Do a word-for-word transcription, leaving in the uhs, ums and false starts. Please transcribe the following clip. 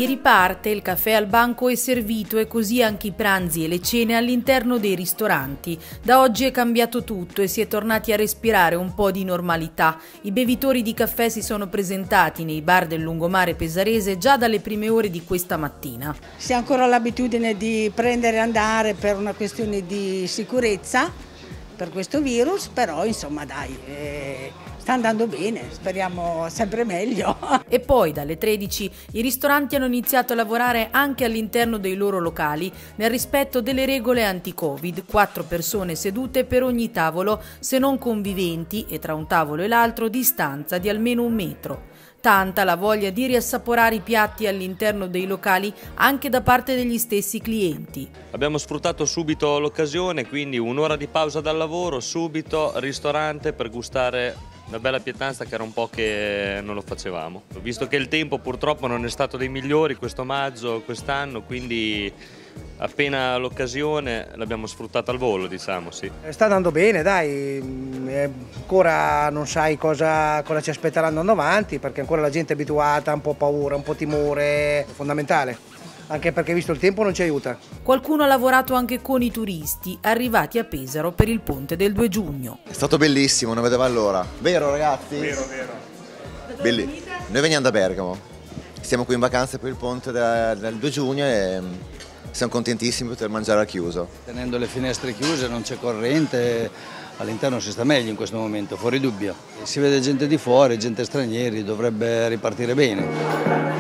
Si riparte, il caffè al banco è servito e così anche i pranzi e le cene all'interno dei ristoranti. Da oggi è cambiato tutto e si è tornati a respirare un po' di normalità. I bevitori di caffè si sono presentati nei bar del lungomare pesarese già dalle prime ore di questa mattina. Si ha ancora l'abitudine di prendere e andare per una questione di sicurezza per questo virus, però insomma dai, eh, sta andando bene, speriamo sempre meglio. E poi dalle tredici i ristoranti hanno iniziato a lavorare anche all'interno dei loro locali nel rispetto delle regole anti-Covid, quattro persone sedute per ogni tavolo se non conviventi e tra un tavolo e l'altro distanza di almeno un metro. Tanta la voglia di riassaporare i piatti all'interno dei locali anche da parte degli stessi clienti. Abbiamo sfruttato subito l'occasione, quindi un'ora di pausa dal lavoro, subito ristorante per gustare una bella pietanza che era un po' che non lo facevamo. Visto che il tempo purtroppo non è stato dei migliori questo maggio, quest'anno, quindi appena l'occasione l'abbiamo sfruttata al volo, diciamo, sì. Sta andando bene, dai, ancora non sai cosa, cosa ci aspetterà andando avanti, perché ancora la gente è abituata, ha un po' paura, un po' timore, è fondamentale. Anche perché visto il tempo non ci aiuta. Qualcuno ha lavorato anche con i turisti arrivati a Pesaro per il ponte del due giugno. È stato bellissimo, non vedevo l'ora. Vero ragazzi? Vero, vero. Belli. Noi veniamo da Bergamo, stiamo qui in vacanza per il ponte del, del due giugno e siamo contentissimi di poter mangiare al chiuso. Tenendo le finestre chiuse, non c'è corrente, all'interno si sta meglio in questo momento, fuori dubbio. Si vede gente di fuori, gente stranieri, dovrebbe ripartire bene.